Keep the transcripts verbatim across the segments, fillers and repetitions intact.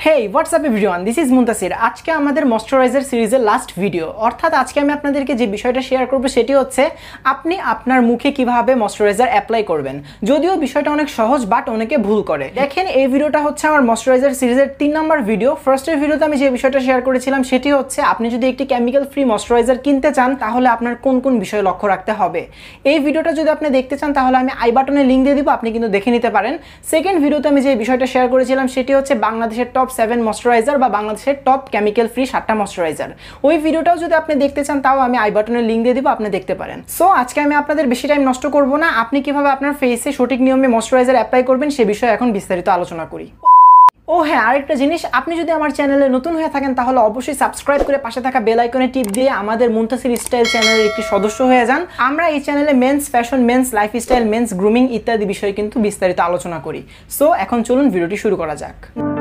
Hey, what's up everyone? This is Muntasir. আজকে আমাদের moisturiser সিরিজের লাস্ট ভিডিও। অর্থাৎ আজকে আমি আপনাদেরকে যে বিষয়টা শেয়ার করব সেটি হচ্ছে আপনি আপনার মুখে কিভাবে ময়েশ্চারাইজার অ্যাপ্লাই করবেন। যদিও বিষয়টা অনেক সহজ বাট অনেকে ভুল করে। দেখেন এই ভিডিওটা হচ্ছে আমার ময়েশ্চারাইজার সিরিজের তিন নম্বর ভিডিও। ফার্স্টের ভিডিওতে আমি যে বিষয়টা শেয়ার করেছিলাম সেটি হচ্ছে আপনি যদি একটি কেমিক্যাল ফ্রি ময়েশ্চারাইজার কিনতে চান তাহলে আপনার কোন কোন বিষয়ে লক্ষ্য রাখতে হবে। এই ভিডিওটা যদি আপনি দেখতে চান তাহলে আমি আই বাটনে লিংক দিয়ে দিব, আপনি কিন্তু দেখে নিতে পারেন। সেকেন্ড ভিডিওতে আমি যে বিষয়টা শেয়ার করেছিলাম সেটি হচ্ছে বাংলাদেশের টপ সেভেন ময়েশ্চারাইজার বা বাংলাদেশের টপ কেমিক্যাল ফ্রি সাতটা ময়েশ্চারাইজার। ওই ভিডিওটাও যদি আপনি দেখতে চান তাও আমি আই বাটনের লিংক দিয়ে দিব, আপনি দেখতে পারেন। সো আজকে আমি আপনাদের বেশি টাইম নষ্ট করব না, আপনি কিভাবে আপনার ফেসে সঠিক নিয়মে ময়েশ্চারাইজার অ্যাপ্লাই করবেন সে বিষয়ে এখন বিস্তারিত আলোচনা করি। ও হ্যাঁ, আরেকটা জিনিস, আপনি যদি আমার চ্যানেলে নতুন হয়ে থাকেন তাহলে অবশ্যই সাবস্ক্রাইব করে পাশে থাকা বেল আইকনে টিপ দিয়ে আমাদের মুনতাসির স্টাইল চ্যানেলের একটি সদস্য হয়ে যান। আমরা এই চ্যানেলে men's fashion, men's lifestyle, men's grooming ইত্যাদি বিষয়ে কিন্তু বিস্তারিত আলোচনা করি। সো এখন চলুন ভিডিওটি শুরু করা যাক।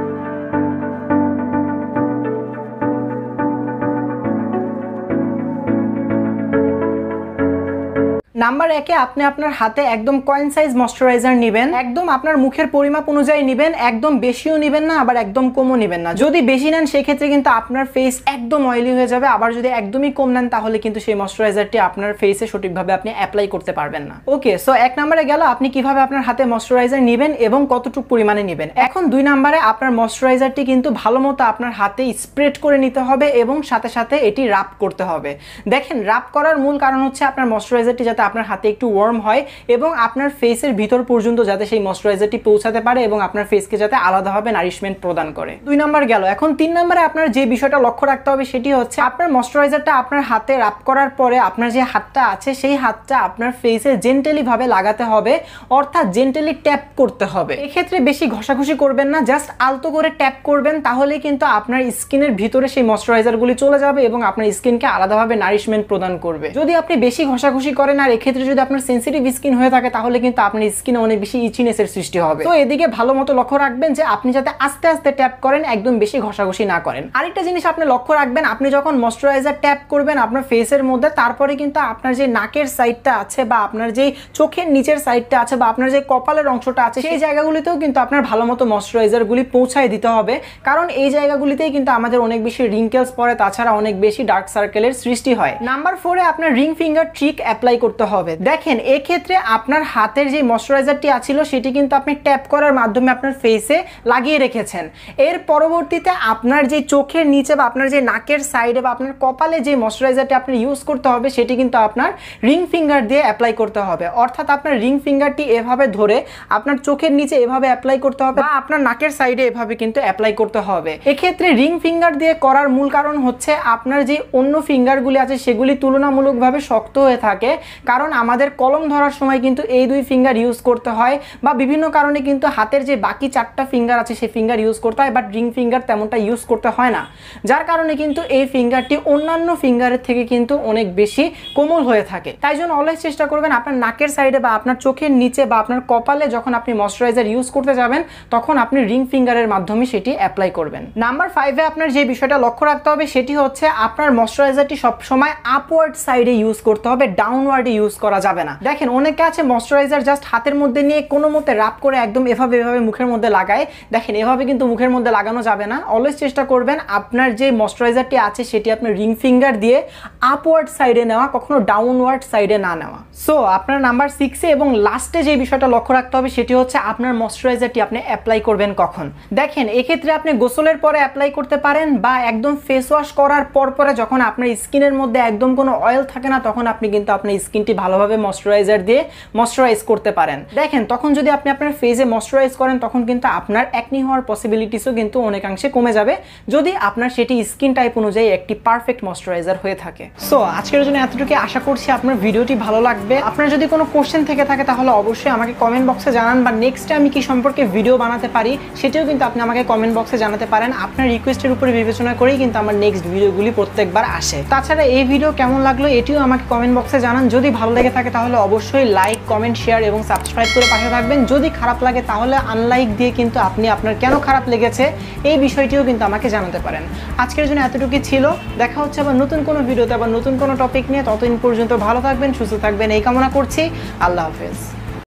নাম্বার একে, আপনি আপনার হাতে একদম কয়েন সাইজ ময়েশ্চারাইজার নেবেন। একদম আপনার মুখের পরিমাপ অনুযায়ী নেবেন, একদম বেশিও নেবেন না আবার একদম কমও নেবেন না। যদি বেশি নেন সেক্ষেত্রে কিন্তু আপনার ফেস একদম অয়েলি হয়ে যাবে, আবার যদি একদমই কম নেন তাহলে কিন্তু সেই ময়েশ্চারাইজারটি আপনার ফেসে সঠিকভাবে আপনি অ্যাপ্লাই করতে পারবেন না। ওকে, সো এক নম্বরে গেল আপনি কিভাবে আপনার হাতে ময়েশ্চারাইজার নেবেন এবং কতটুকু পরিমাণে নেবেন। এখন দুই নম্বরে আপনার ময়েশ্চারাইজারটি কিন্তু ভালো মতো আপনার হাতে স্প্রেড করে নিতে হবে এবং সাথে সাথে এটি রাব করতে হবে। দেখেন, রাব করার মূল কারণ হচ্ছে আপনার ময়েশ্চারাইজারটি যাতে আপনার হাতে একটু ওয়ার্ম হয় এবং আপনার ফেসের ভিতর পর্যন্ত যাতে সেই ময়েশ্চারাইজারটি পৌঁছাতে পারে এবং আপনার ফেসকে যাতে আলাদাভাবে নারিশমেন্ট প্রদান করে। দুই নাম্বার গেল। এখন তিন নম্বরে আপনার যে বিষয়টা লক্ষ্য রাখতে হবে সেটি হচ্ছে আপনার ময়েশ্চারাইজারটা আপনার হাতে রাব করার পরে আপনার যে হাতটা আছে সেই হাতটা আপনার ফেসে জেন্টালি ভাবে লাগাতে হবে, অর্থাৎ জেন্টালি ট্যাপ করতে হবে। এক্ষেত্রে বেশি ঘষাঘষি করবেন না, জাস্ট আলতো করে ট্যাপ করবেন, তাহলে কিন্তু আপনার স্কিনের ভিতরে সেই ময়েশ্চারাইজারগুলি চলে যাবে এবং আপনার স্কিনকে আলাদাভাবে নারিশমেন্ট প্রদান করবে। যদি আপনি বেশি ঘষাঘষি করেন আর এক্ষেত্রে যদি আপনার সেনসিটিভ স্কিন হয়ে থাকে তাহলে কিন্তু আপনার স্কিনে অনেক বেশি ইচিনেসের সৃষ্টি হবে। তো এদিকে ভালো মতো লক্ষ্য রাখবেন যে আপনি যাতে আস্তে আস্তে ট্যাপ করেন, একদম বেশি ঘষাঘষি না করেন। আরেকটা জিনিস আপনি লক্ষ্য রাখবেন, আপনি যখন ময়েশ্চারাইজার ট্যাপ করবেন আপনার ফেসের মধ্যে, তারপরে কিন্তু আপনার যে নাকের সাইডটা আছে বা আপনার যে চোখের নিচের সাইডটা আছে বা আপনার যে কপালের অংশটা আছে সেই জায়গাগুলিতেও কিন্তু আপনার ভালো মতো ময়েশ্চারাইজারগুলি পৌঁছায় দিতে হবে, কারণ এই জায়গাগুলিতেই কিন্তু আমাদের অনেক বেশি রিঙ্কেলস পড়ে, তাছাড়া অনেক বেশি ডার্ক সার্কেলের সৃষ্টি হয়। নাম্বার ফোরে আপনার রিং ফিঙ্গার ট্রিক অ্যাপ্লাই করতে হবে। দেখেন, এক্ষেত্রে আপনার হাতের যে ময়েশ্চারাইজারটি আছিল সেটি কিন্তু আপনি ট্যাপ করার মাধ্যমে আপনার ফেসে লাগিয়ে রেখেছেন। এর পরবর্তীতে আপনার যে চোখের নিচে বা আপনার যে নাকের সাইডে বা আপনার কপালে যে ময়েশ্চারাইজারটি আপনি ইউজ করতে হবে সেটি কিন্তু আপনার রিং ফিঙ্গার দিয়ে অ্যাপ্লাই করতে হবে। অর্থাৎ আপনার রিং ফিঙ্গারটি এভাবে ধরে আপনার চোখের নিচে এভাবে অ্যাপ্লাই করতে হবে বা আপনার নাকের সাইডে এভাবে কিন্তু অ্যাপ্লাই করতে হবে। এক্ষেত্রে রিং ফিঙ্গার দিয়ে করার মূল কারণ হচ্ছে আপনার যে অন্য ফিঙ্গারগুলি আছে সেগুলি তুলনামূলকভাবে শক্ত হয়ে থাকে, কারণ আমাদের কলম ধরার সময় কিন্তু এই দুই ফিঙ্গার ইউজ করতে হয় বা বিভিন্ন কারণে কিন্তু হাতের যে বাকি চারটা ফিঙ্গার আছে সেই ফিঙ্গার ইউজ করতে হয়, বাট রিং ফিঙ্গার তেমনটা ইউজ করতে হয় না, যার কারণে কিন্তু এই ফিঙ্গারটি অন্যান্য ফিঙ্গারের থেকে কিন্তু অনেক বেশি কোমল হয়ে থাকে। তাই জন্য অলওয়েজ চেষ্টা করবেন আপনার নাকের সাইডে বা আপনার চোখের নিচে বা আপনার কপালে যখন আপনি ময়েশ্চারাইজার ইউজ করতে যাবেন তখন আপনি রিং ফিঙ্গারের মাধ্যমে সেটি অ্যাপ্লাই করবেন। নাম্বার ফাইভে আপনার যে বিষয়টা লক্ষ্য রাখতে হবে সেটি হচ্ছে আপনার ময়েশ্চারাইজারটি সবসময় আপওয়ার্ড সাইডে ইউজ করতে হবে, ডাউনওয়ার্ডে ইউজ করা যাবে না। দেখেন, অনেকে আছে ময়েশ্চারাইজার জাস্ট হাতের মধ্যে নিয়ে কোনো মতে রাব করে একদম এভাবে এভাবে মুখের মধ্যে লাগায়। দেখেন, এভাবে কিন্তু মুখের মধ্যে লাগানো যাবে না। অলওয়েজ চেষ্টা করবেন আপনার যে ময়েশ্চারাইজারটি আছে সেটি আপনি রিং ফিঙ্গার দিয়ে আপওয়ার্ড সাইডে নেওয়া, কখনো ডাউনওয়ার্ড সাইডে না নেওয়া। সো আপনার নাম্বার সিক্সে এবং লাস্টে যে বিষয়টা লক্ষ্য রাখতে হবে সেটি হচ্ছে আপনার ময়েশ্চারাইজারটি আপনি অ্যাপ্লাই করবেন কখন। দেখেন, এক্ষেত্রে আপনি গোসলের পরে অ্যাপ্লাই করতে পারেন বা একদম ফেস ওয়াশ করার পর পরে যখন আপনার স্কিনের মধ্যে একদম কোনো অয়েল থাকে না তখন আপনি কিন্তু আপনার স্কিনটি ভালোভাবে ময়েশ্চারাইজার দিয়ে ময়েশ্চারাইজ করতে পারেন। দেখেন, তখন যদি আপনি আপনার ফেসে ময়েশ্চারাইজ করেন তখন কিন্তু আপনার অ্যাকনি হওয়ার পসিবিলিটিসও কিন্তু অনেকাংশে কমে যাবে যদি আপনার সেটি স্কিন টাইপ অনুযায়ী একটি পারফেক্ট ময়েশ্চারাইজার হয়ে থাকে। সো আজকের জন্য এতটুকু, আশা করছি আপনার ভিডিওটি ভালো লাগবে। আপনার যদি কোনো কোশ্চেন থেকে থাকে তাহলে অবশ্যই আমাকে কমেন্ট বক্সে জানান, বা নেক্সটে আমি কি সম্পর্কে ভিডিও বানাতে পারি সেটিও কিন্তু আপনি আমাকে কমেন্ট বক্সে জানাতে পারেন। আপনার রিকোয়েস্টের উপরে বিবেচনা করেই কিন্তু আমার নেক্সট ভিডিওগুলি প্রত্যেকবার আসে। তাছাড়া এই ভিডিও কেমন লাগলো এটিও আমাকে কমেন্ট বক্সে জানান। যদি ভালো লেগে থাকে তাহলে অবশ্যই লাইক, কমেন্ট, শেয়ার এবং সাবস্ক্রাইব করে পাশে থাকবেন। যদি খারাপ লাগে তাহলে আনলাইক দিয়ে কিন্তু আপনি আপনার কেন খারাপ লেগেছে এই বিষয়টিও কিন্তু আমাকে জানাতে পারেন। আজকের জন্য এতটুকুই ছিল। দেখা হচ্ছে আবার নতুন কোনো ভিডিওতে, আবার নতুন কোনো টপিক নিয়ে। ততদিন পর্যন্ত ভালো থাকবেন, সুস্থ থাকবেন এই কামনা করছি। আল্লাহ হাফেজ।